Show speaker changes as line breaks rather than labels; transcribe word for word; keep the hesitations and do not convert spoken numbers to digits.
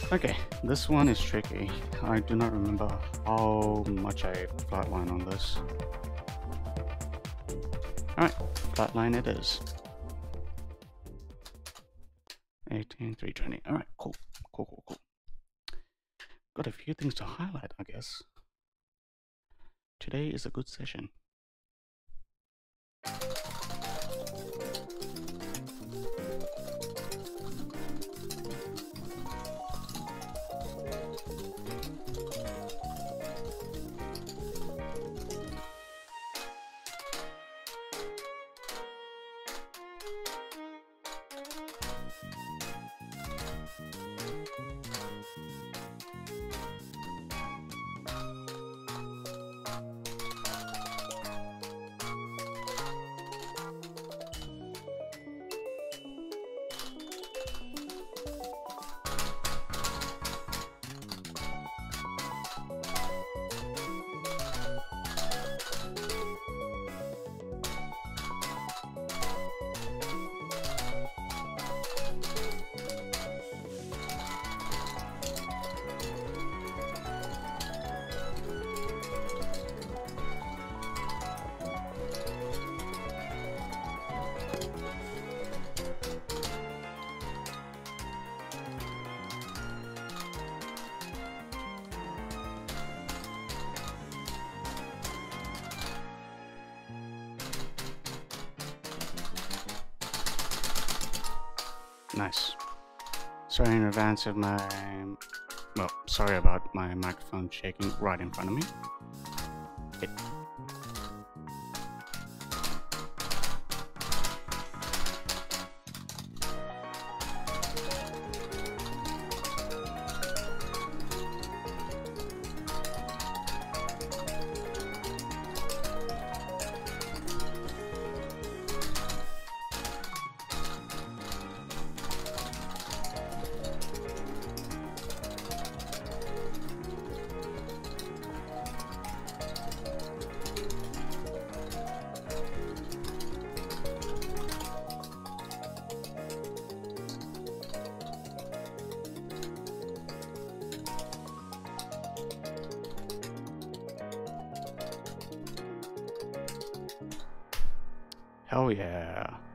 Okay, this one is tricky. I do not remember how much I flatline on this. Alright, flatline it is. eighteen, three twenty. Alright, cool. Cool, cool, cool. Got a few things to highlight, I guess. Today is a good session. Nice. Sorry in advance of my... Well, sorry about my microphone shaking right in front of me. It Hell yeah.